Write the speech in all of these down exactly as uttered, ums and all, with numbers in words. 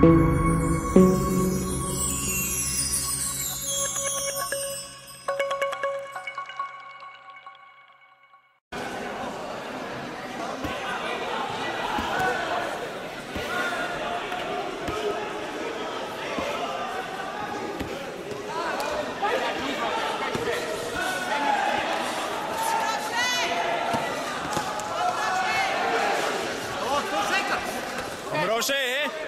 Roger!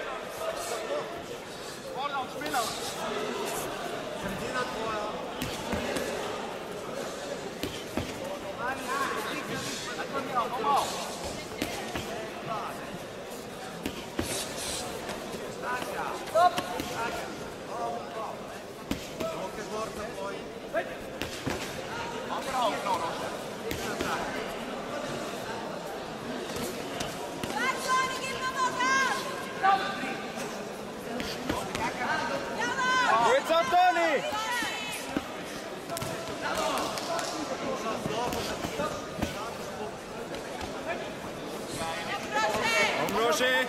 Jetzt Antoni! Komm, Roger!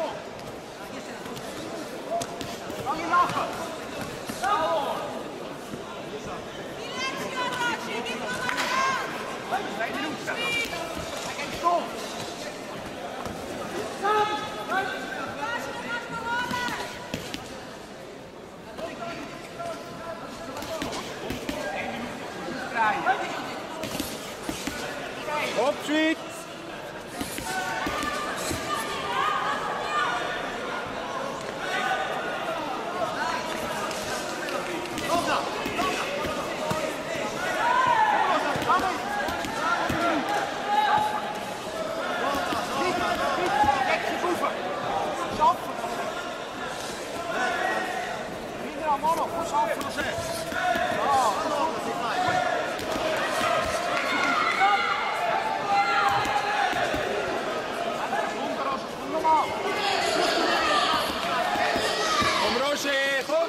Op, Schweiz! Komm, Roger, komm!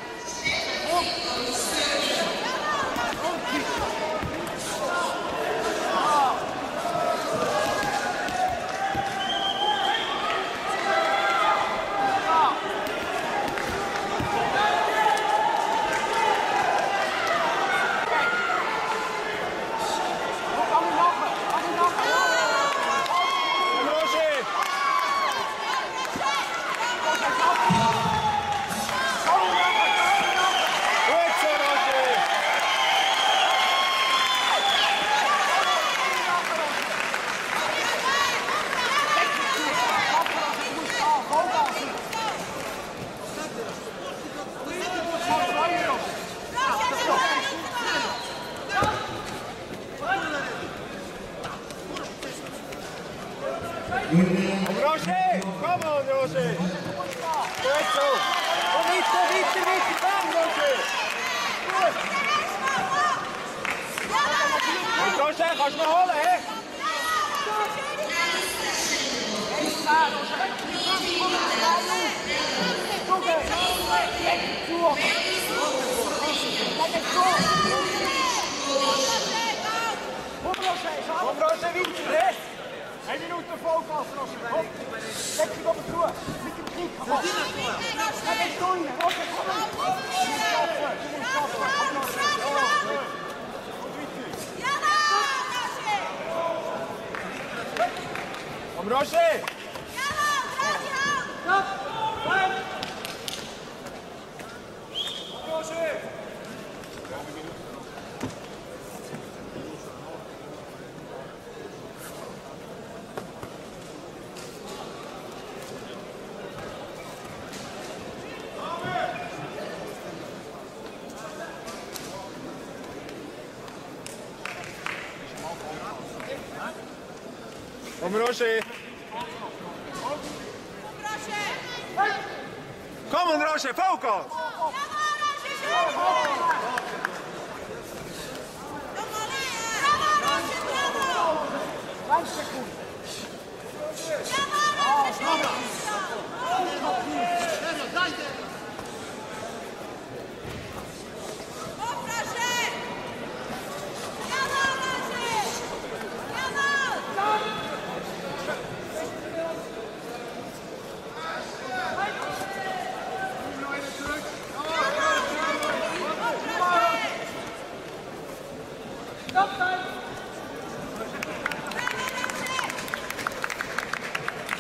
Roger! Komm on, Roger! Gut so! Komm weiter, weiter, weiter! Komm, Roger! Gut! Roger, kannst du noch holen, hä? Komm, Roger, weiter, hä? Eine Minute Vollgas, Roger. Hopp. Leg dich oben zu. Mit dem Knick. Komm. Dann gehst du rein. Roger, komm. Du musst schaffen. Du musst schaffen. Komm, Roger. Ja. Und weiter. Komm, Roger. Jawohl, dreh die Hand. Stopp. Komm. Roger. Komm, Roger! Komm, Roger, Vollgas!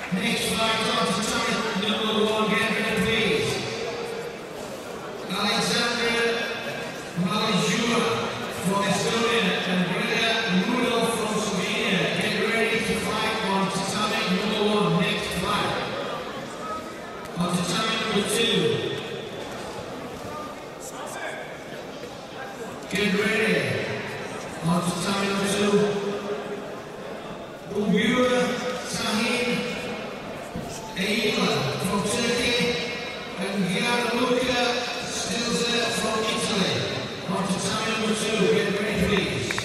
Next flight on to time number one, get ready please. Alexander Malijua from Estonia and Greta Rudolph from Slovenia. Get ready to fly on to time number one, next flight. On to time number two. Get ready. On to time number two. Ubura Sahin Eila from Turkey and Gianluca Stilza from Italy. On to time number two. Get ready please.